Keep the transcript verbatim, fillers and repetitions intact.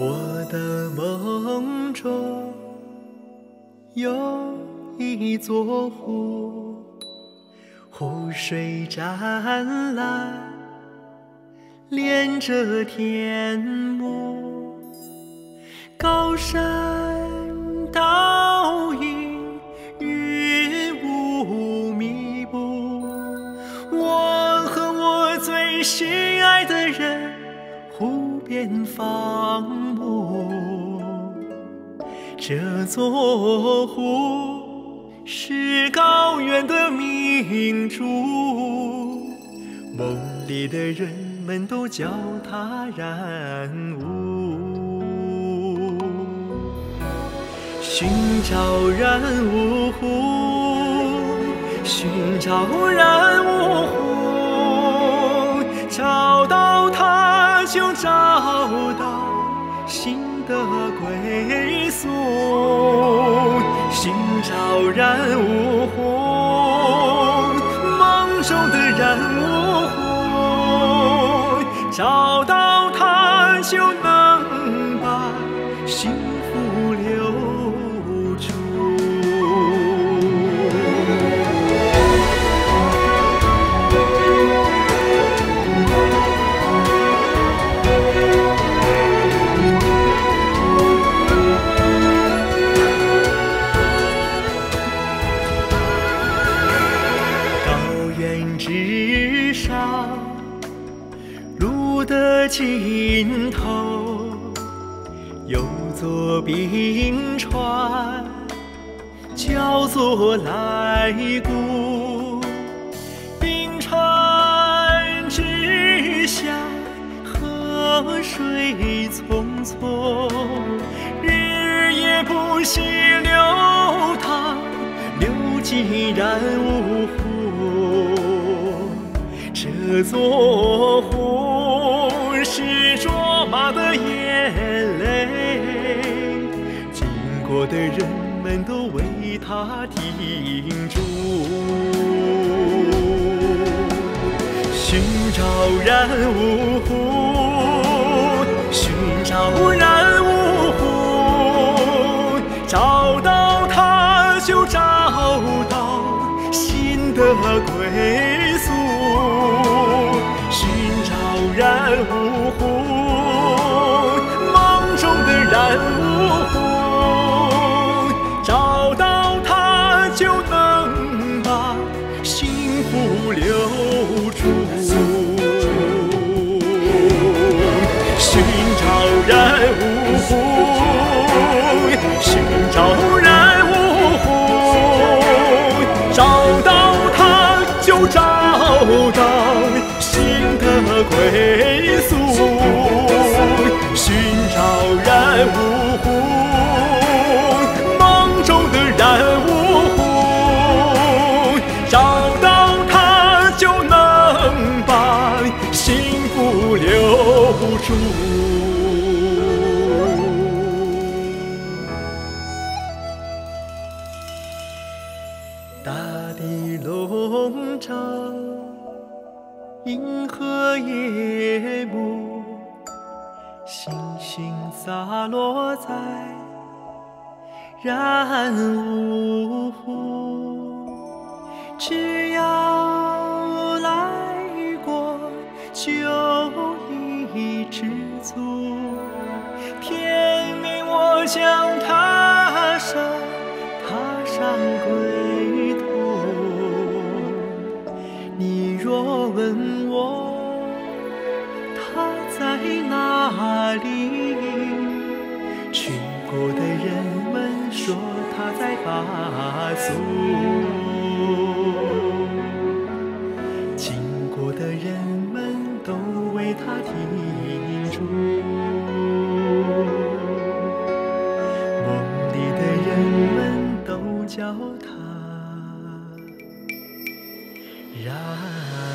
我的梦中有一座湖，湖水湛蓝，连着天幕，高山倒影，云雾密布。我和我最心爱的人，湖边放牧。这座湖是高原的明珠，梦里的人们都叫它染雾。寻找染雾湖，寻找染雾湖，找到它就找到心的归宿。寻找染雾湖，梦中的染雾湖，找到它就能把幸福留住。之上，路的尽头有座冰川，叫做来古。冰川之下，河水匆匆，日夜不息流淌，流进染雾湖。这座湖是卓玛的眼泪，经过的人们都为它停住。寻找染雾湖，寻找染雾湖，找到它就找到心的归宿。寻找染雾湖，梦中的染雾湖，找到它就能把幸福留住。寻找染雾湖，寻找染雾湖，找到它就找到归宿。寻找染雾湖，梦中的染雾湖，找到它就能把幸福留住。大地笼罩，银河夜幕，星星洒落在染雾湖。只要来过，就已知足。天明我将踏上，踏上归途。你若问我他在哪里，去过的人们说他在巴苏，经过的人们都为他停住，梦里的人们都叫他然